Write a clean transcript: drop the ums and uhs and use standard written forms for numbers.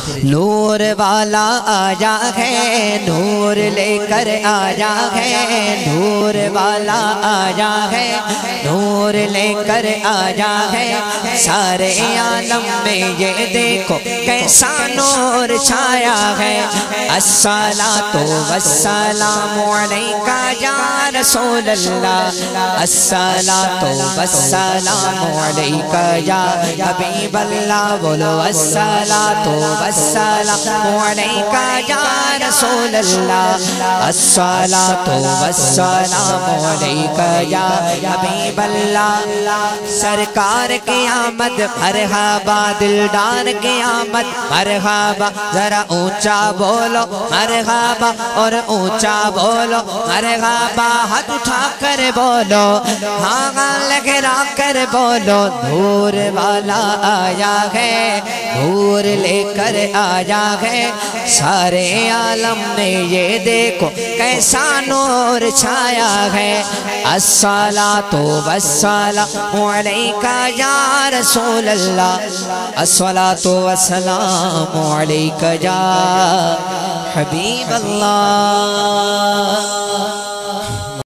نور والا آیا ہے، نور لے کر آیا ہے، نور والا آیا ہے، نور لے کر آیا ہے، سارے عالم میں یہ دیکھو کیسا نور چھایا ہے۔ الصلاۃ والسلام علیکہ یا رسول اللہ، الصلاۃ والسلام علیکہ یا حبیب اللہ، بولو الصلاۃ والسلام علیکہ یا رسول اللہ، الصلاۃ والسلام علیکہ یا حبیب اللہ۔ سرکار کی آمد مرحبا، دلدار کی آمد مرحبا، ذرا اونچا بولو مرحبا اور اونچا بولو مرحبا، ہاتھ اٹھا کر بولو، ہاں لگرا کر بولو، نور والا آیا ہے، نور لے کر آیا ہے، سارے عالم میں یہ دیکھو کیسا نور چھایا ہے۔ الصلاۃ والسلام علیکہ یا رسول اللہ، الصلاۃ والسلام علیکہ یا حبیب اللہ۔